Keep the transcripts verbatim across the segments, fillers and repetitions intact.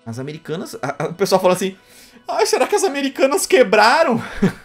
As Americanas... A, a, o pessoal fala assim... Ai, será que as Americanas quebraram?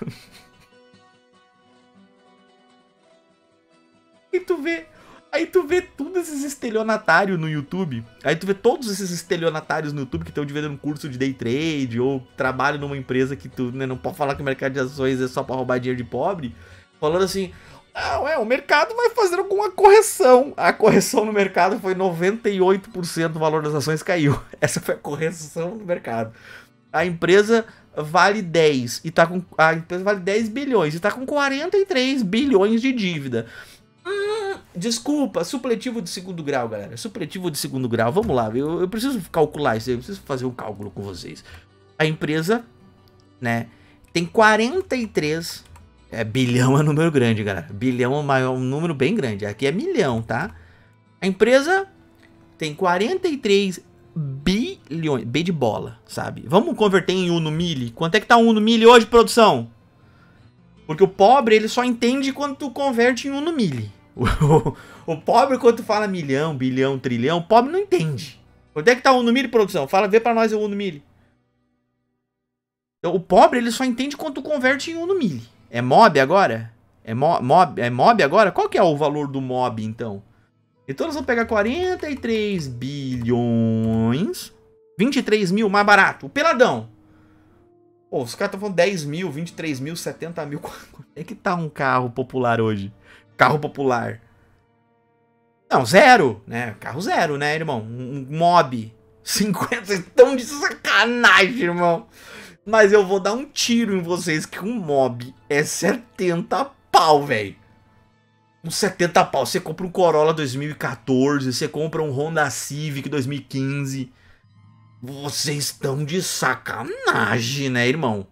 E tu vê... Aí tu vê todos esses estelionatários no YouTube. Aí tu vê todos esses estelionatários no YouTube que estão de vez um curso de day trade ou trabalham numa empresa que tu, né, não pode falar que o mercado de ações é só pra roubar dinheiro de pobre. Falando assim, não, é, o mercado vai fazer alguma correção. A correção no mercado foi noventa e oito por cento do valor das ações caiu. Essa foi a correção do mercado. A empresa vale dez e tá com... A empresa vale dez bilhões e tá com quarenta e três bilhões de dívida. Hum, desculpa, supletivo de segundo grau, galera. Supletivo de segundo grau, vamos lá. Eu, eu preciso calcular isso, eu preciso fazer um cálculo com vocês. A empresa, né, tem quarenta e três... É, bilhão é um número grande, galera. Bilhão é um, maior, um número bem grande. Aqui é milhão, tá? A empresa tem quarenta e três bilhões. B de bola, sabe? Vamos converter em Uno Mille. Quanto é que tá um Uno Mille hoje, produção? Porque o pobre, ele só entende quando tu converte em Uno Mille. O, o, o pobre, quando tu fala milhão, bilhão, trilhão, o pobre não entende. Quanto é que tá o Uno Mille, produção? Fala, vê pra nós o Uno Mille. Então, o pobre, ele só entende quando tu converte em Uno Mille. É mob agora? É, mo mob, é mob agora? Qual que é o valor do mob, então? Então nós vamos pegar quarenta e três bilhões, vinte e três mil mais barato. O peladão. Pô, os caras estão falando dez mil, vinte e três mil, setenta mil. Quanto é que tá um carro popular hoje? Carro popular. Não, zero, né? Carro zero, né, irmão? Um mob. cinquenta, vocês estão de sacanagem, irmão. Mas eu vou dar um tiro em vocês que um mob é setenta pau, velho. Um setenta pau. Você compra um Corolla dois mil e quatorze, você compra um Honda Civic dois mil e quinze. Vocês estão de sacanagem, né, irmão?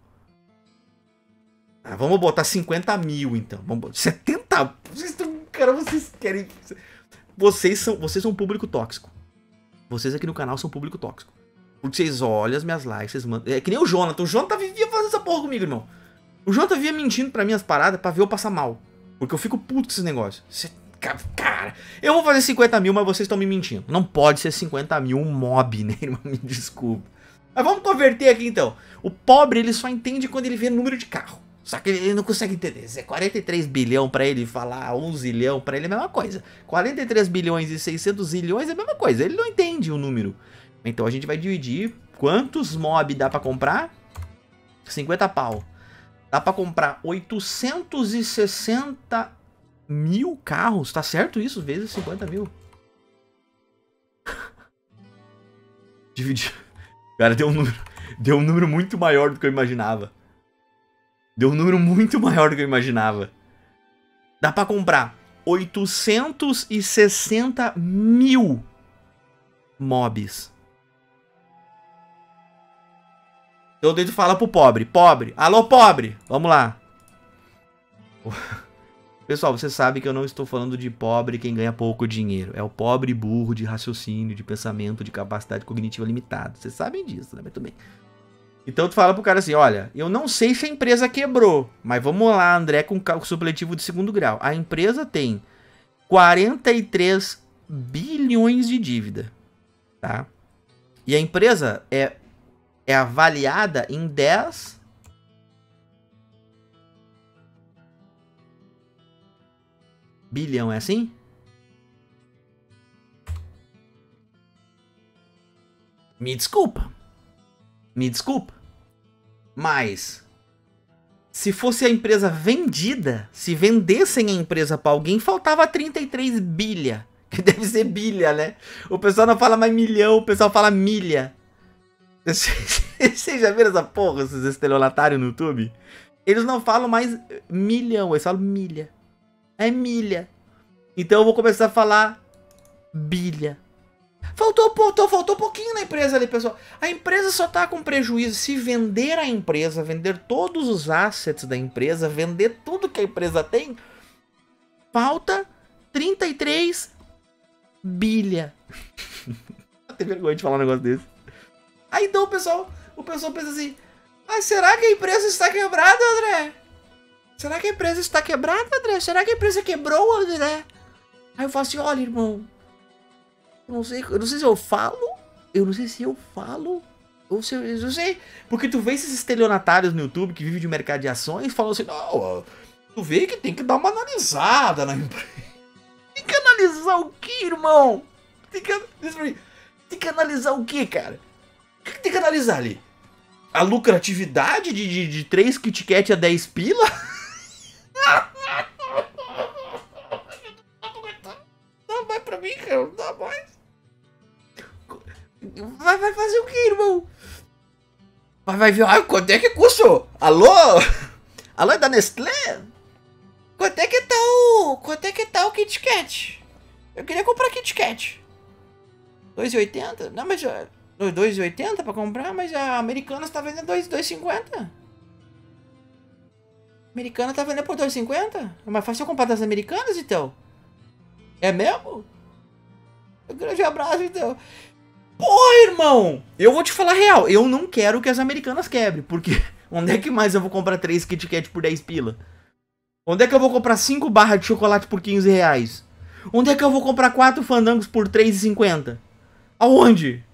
Ah, vamos botar cinquenta mil, então. Vamos botar setenta. Vocês estão... Cara, vocês querem... Vocês são, vocês são um público tóxico. Vocês aqui no canal são um público tóxico. Porque vocês olham as minhas likes, vocês mandam... É que nem o Jonathan. O Jonathan vivia fazendo essa porra comigo, irmão. O Jonathan vivia mentindo pra mim as paradas pra ver eu passar mal. Porque eu fico puto com esses negócios. Cê... Cara, eu vou fazer cinquenta mil, mas vocês estão me mentindo. Não pode ser cinquenta mil um mob, né, irmão? Me desculpa. Mas vamos converter aqui, então. O pobre, ele só entende quando ele vê número de carro. Só que ele não consegue entender. Se é quarenta e três bilhão pra ele falar um zilhão, pra ele é a mesma coisa. quarenta e três bilhões e seiscentos zilhões é a mesma coisa. Ele não entende o número. Então a gente vai dividir. Quantos mob dá pra comprar? cinquenta pau. Dá pra comprar oitocentos e sessenta mil carros. Tá certo isso? Vezes cinquenta mil. Dividir. Cara, deu um número, deu um número muito maior do que eu imaginava. Deu um número muito maior do que eu imaginava. Dá pra comprar oitocentos e sessenta mil mobs. Eu deito fala pro pobre. Pobre. Alô, pobre. Vamos lá. Pessoal, você sabe que eu não estou falando de pobre quem ganha pouco dinheiro. É o pobre burro de raciocínio, de pensamento, de capacidade cognitiva limitada. Vocês sabem disso, né? Muito bem. Então tu fala pro cara assim, olha, eu não sei se a empresa quebrou, mas vamos lá, André, com cálculo supletivo de segundo grau. A empresa tem quarenta e três bilhões de dívida, tá? E a empresa é, é avaliada em dez... bilhão, é assim? Me desculpa. Me desculpa. Mas se fosse a empresa vendida, se vendessem a empresa pra alguém, faltava trinta e três bilha. Que deve ser bilha, né? O pessoal não fala mais milhão, o pessoal fala milha. Vocês já viram essa porra, esses estelionatários no YouTube? Eles não falam mais milhão, eles falam milha. É milha. Então eu vou começar a falar bilha. Faltou, faltou, faltou pouquinho na empresa ali, pessoal. A empresa só tá com prejuízo. Se vender a empresa, vender todos os assets da empresa, vender tudo que a empresa tem, falta trinta e três bilha. Tem vergonha de falar um negócio desse. Aí então o pessoal, o pessoal pensa assim, ah, será que a empresa está quebrada, André? Será que a empresa está quebrada, André? Será que a empresa quebrou, André? Aí eu falo assim, olha, irmão, eu não sei, eu não sei se eu falo, eu não sei se eu falo Eu sei, eu sei. Porque tu vê esses estelionatários no YouTube que vivem de mercado de ações e falam assim, não, tu vê que tem que dar uma analisada na empresa. Tem que analisar o que, irmão? Tem que, tem que analisar o que, cara? O que tem que analisar ali? A lucratividade de, de, de três Kit Kat a dez pila? Não vai pra mim, cara. Não dá mais. Vai, vai fazer o que, irmão? Vai, vai ver. Ah, quanto é que custa? Alô? Alô, é da Nestlé? Quanto é que tá o... Quanto é que tá o Kit Kat? Eu queria comprar Kit Kat. dois e oitenta? Não, mas... dois e oitenta pra comprar? Mas a Americanas tá vendendo dois e cinquenta. A Americana tá vendendo por dois e cinquenta? É mais fácil eu comprar das Americanas, então? É mesmo? Um grande abraço, então. Porra, irmão! Eu vou te falar a real. Eu não quero que as Americanas quebrem. Porque onde é que mais eu vou comprar três Kit Kat por dez pila? Onde é que eu vou comprar cinco barras de chocolate por quinze reais? Onde é que eu vou comprar quatro fandangos por três e cinquenta? Aonde?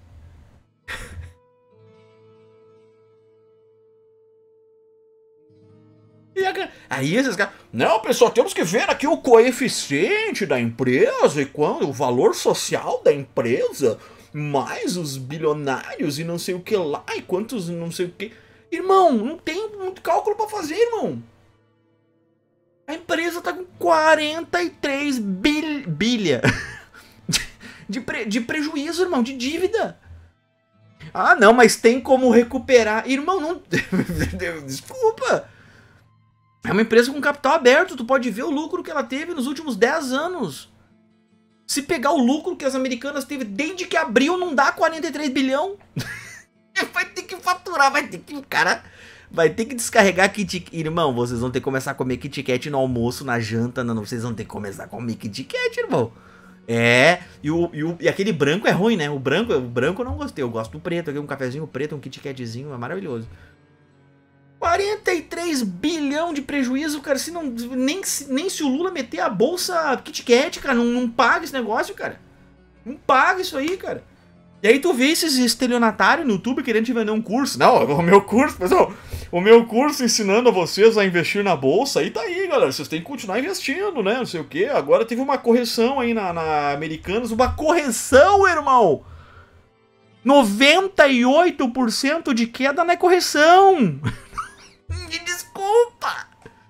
Aí esses caras... Não, pessoal, temos que ver aqui o coeficiente da empresa e quando o valor social da empresa, mais os bilionários e não sei o que lá, e quantos não sei o que... Irmão, não tem muito cálculo pra fazer, irmão. A empresa tá com quarenta e três bil... bilha de, pre... de prejuízo, irmão, de dívida. Ah, não, mas tem como recuperar. Irmão, não... Desculpa. É uma empresa com capital aberto, tu pode ver o lucro que ela teve nos últimos dez anos. Se pegar o lucro que as Americanas teve desde que abriu, não dá quarenta e três bilhão. Vai ter que faturar, vai ter que... O cara vai ter que descarregar Kit Kat. Irmão, vocês vão ter que começar a comer Kit Kat no almoço, na janta, não, vocês vão ter que começar a comer Kit Kat, irmão. É, e, o, e, o, e aquele branco é ruim, né? O branco, o branco eu não gostei, eu gosto do preto, aqui um cafezinho preto, um Kit Katzinho, é maravilhoso. quarenta e três bilhão de prejuízo, cara, se não, nem, nem se o Lula meter a bolsa Kit Kat, cara, não, não paga esse negócio, cara. Não paga isso aí, cara. E aí tu vê esses estelionatários no YouTube querendo te vender um curso. Não, o meu curso, pessoal, o meu curso ensinando a vocês a investir na bolsa, aí tá aí, galera, vocês têm que continuar investindo, né, não sei o que. Agora teve uma correção aí na, na Americanas, uma correção, irmão. noventa e oito por cento de queda na correção. Desculpa.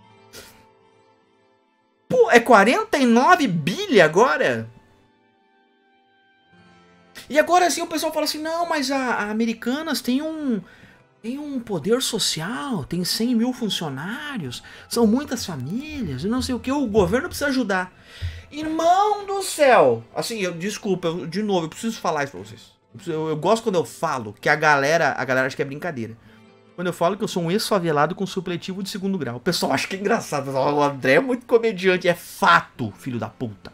Pô, é quarenta e nove bilhões agora? E agora assim o pessoal fala assim, não, mas a, a Americanas tem um, tem um poder social, tem cem mil funcionários, são muitas famílias, e não sei o que, o governo precisa ajudar. Irmão do céu! Assim, eu, desculpa, eu, de novo, eu preciso falar isso pra vocês. Eu, preciso, eu, eu gosto quando eu falo que a galera, a galera acha que é brincadeira. Quando eu falo que eu sou um ex-favelado com supletivo de segundo grau. O pessoal acha que é engraçado. O André é muito comediante. É fato, filho da puta.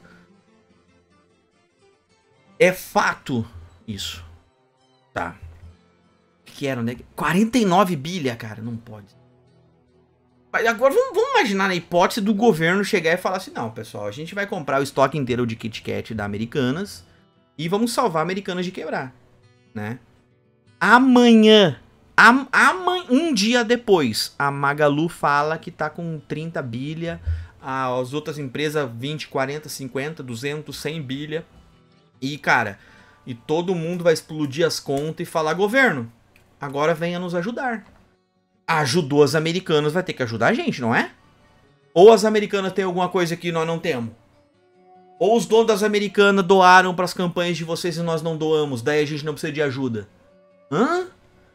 É fato isso. Tá. O que era, né? quarenta e nove bilha, cara. Não pode. Mas agora vamos, vamos imaginar na hipótese do governo chegar e falar assim, não, pessoal, a gente vai comprar o estoque inteiro de Kit Kat da Americanas e vamos salvar a Americanas de quebrar, né? Amanhã... Um dia depois, a Magalu fala que tá com trinta bilha, as outras empresas vinte, quarenta, cinquenta, duzentos, cem bilha. E, cara, e todo mundo vai explodir as contas e falar, governo, agora venha nos ajudar. Ajudou as Americanas, vai ter que ajudar a gente, não é? Ou as Americanas têm alguma coisa que nós não temos? Ou os donos das Americanas doaram para as campanhas de vocês e nós não doamos, daí a gente não precisa de ajuda? Hã?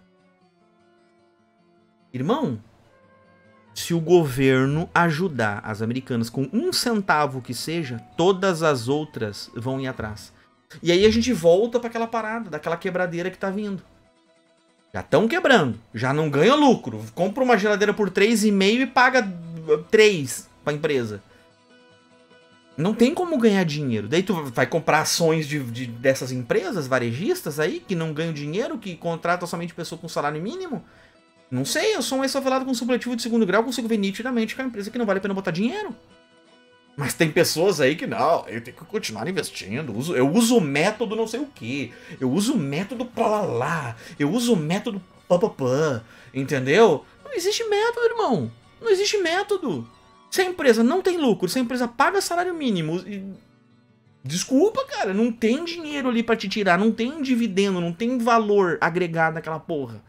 Irmão, se o governo ajudar as Americanas com um centavo que seja, todas as outras vão ir atrás. E aí a gente volta para aquela parada, daquela quebradeira que tá vindo. Já estão quebrando, já não ganha lucro. Compra uma geladeira por três e meio e paga três para a empresa. Não tem como ganhar dinheiro. Daí tu vai comprar ações de, de, dessas empresas varejistas aí, que não ganham dinheiro, que contratam somente pessoa com salário mínimo. Não sei, eu sou um ex-favelado com supletivo de segundo grau, consigo ver nitidamente que é uma empresa que não vale a pena botar dinheiro. Mas tem pessoas aí que não, eu tenho que continuar investindo. Uso, eu uso o método não sei o que. Eu uso o método plalalá. Eu uso o método papapã. Entendeu? Não existe método, irmão. Não existe método. Se a empresa não tem lucro, se a empresa paga salário mínimo. E... Desculpa, cara. Não tem dinheiro ali pra te tirar. Não tem dividendo. Não tem valor agregado naquela porra.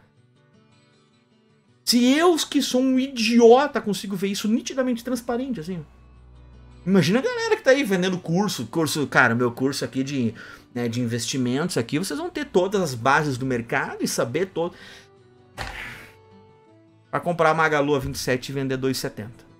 Se eu, que sou um idiota, consigo ver isso nitidamente transparente, assim. Imagina a galera que tá aí vendendo curso, curso, cara, meu curso aqui de, né, de investimentos aqui, vocês vão ter todas as bases do mercado e saber todo. Pra comprar a Magalu a vinte e sete e vender dois e setenta.